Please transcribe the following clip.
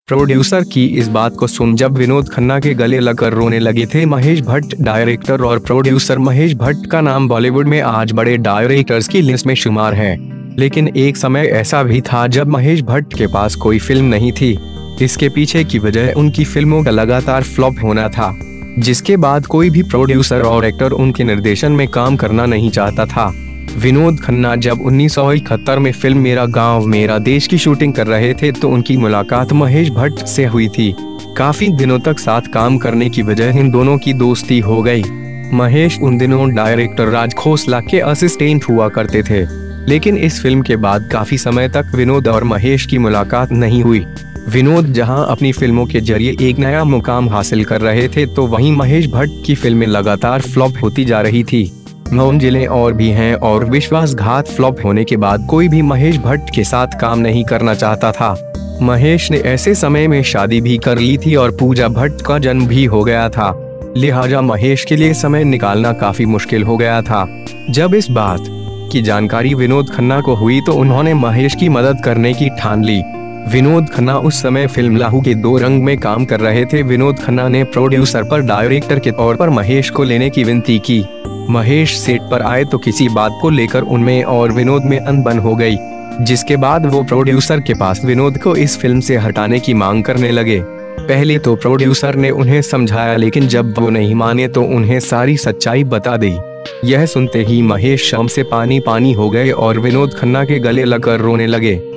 Producer की इस बात को सुन जब विनोद खन्ना के गले लगकर रोने लगे थे महेश भट्ट। डायरेक्टर और प्रोड्यूसर महेश भट्ट का नाम बॉलीवुड में आज बड़े डायरेक्टर्स की लिस्ट में शुमार है, लेकिन एक समय ऐसा भी था जब महेश भट्ट के पास कोई फिल्म नहीं थी। इसके पीछे की वजह उनकी फिल्मों का लगातार फ्लॉप होना था, जिसके बाद कोई भी प्रोड्यूसर और एक्टर उनके निर्देशन में काम करना नहीं चाहता था। विनोद खन्ना जब 1971 में फिल्म मेरा गांव मेरा देश की शूटिंग कर रहे थे तो उनकी मुलाकात महेश भट्ट से हुई थी। काफी दिनों तक साथ काम करने की वजह इन दोनों की दोस्ती हो गई। महेश उन दिनों डायरेक्टर राज खोसला के असिस्टेंट हुआ करते थे, लेकिन इस फिल्म के बाद काफी समय तक विनोद और महेश की मुलाकात नहीं हुई। विनोद जहां अपनी फिल्मों के जरिए एक नया मुकाम हासिल कर रहे थे तो वहीं महेश भट्ट की फिल्में लगातार फ्लॉप होती जा रही थी। मौन जिले और भी हैं और विश्वासघात फ्लॉप होने के बाद कोई भी महेश भट्ट के साथ काम नहीं करना चाहता था। महेश ने ऐसे समय में शादी भी कर ली थी और पूजा भट्ट का जन्म भी हो गया था, लिहाजा महेश के लिए समय निकालना काफी मुश्किल हो गया था। जब इस बात की जानकारी विनोद खन्ना को हुई तो उन्होंने महेश की मदद करने की ठान ली। विनोद खन्ना उस समय फिल्म लाहू के 2 रंग में काम कर रहे थे। विनोद खन्ना ने प्रोड्यूसर पर डायरेक्टर के तौर पर महेश को लेने की विनती की। महेश सेट पर आए तो किसी बात को लेकर उनमें और विनोद में अनबन हो गई, जिसके बाद वो प्रोड्यूसर के पास विनोद को इस फिल्म से हटाने की मांग करने लगे। पहले तो प्रोड्यूसर ने उन्हें समझाया, लेकिन जब वो नहीं माने तो उन्हें सारी सच्चाई बता दी। यह सुनते ही महेश शर्म से पानी पानी हो गए और विनोद खन्ना के गले लगकर रोने लगे।